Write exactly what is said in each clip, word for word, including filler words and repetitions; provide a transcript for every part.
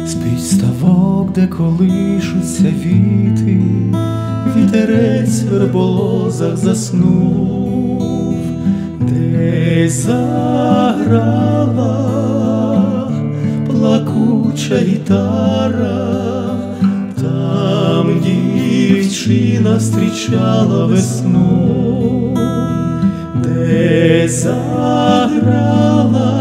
Спить ставок, де колишуться віти, вітерець в верболозах заснув, десь заграла плакуча гітара, там дівчина зустрічала весну, десь заграла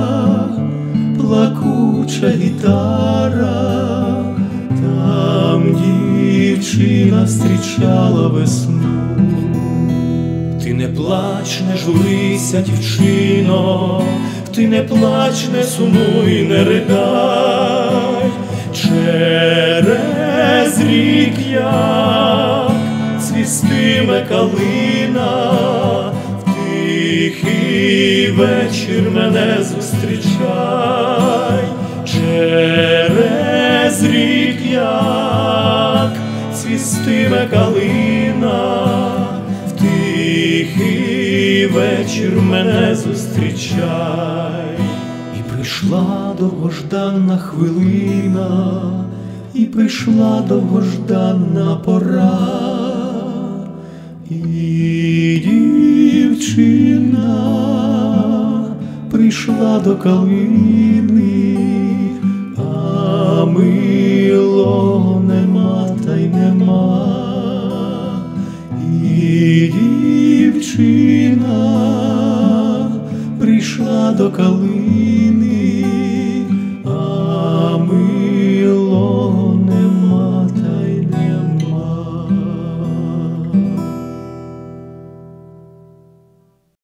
плакуча гітара, там дівчина зустрічала весну. Ти не плач, не журися, дівчино, ти не плач, не сумуй, не ридай, через рік як цвістиме калина, в тихий вечір мене зустрічай, через рік як цвістиме калина, в тихий вечір мене зустрічай. І прийшла довгожданна хвилина, і прийшла довгожданна пора, і дівчина прийшла до калини, а милого нема та й нема. І дівчина прийшла до калини,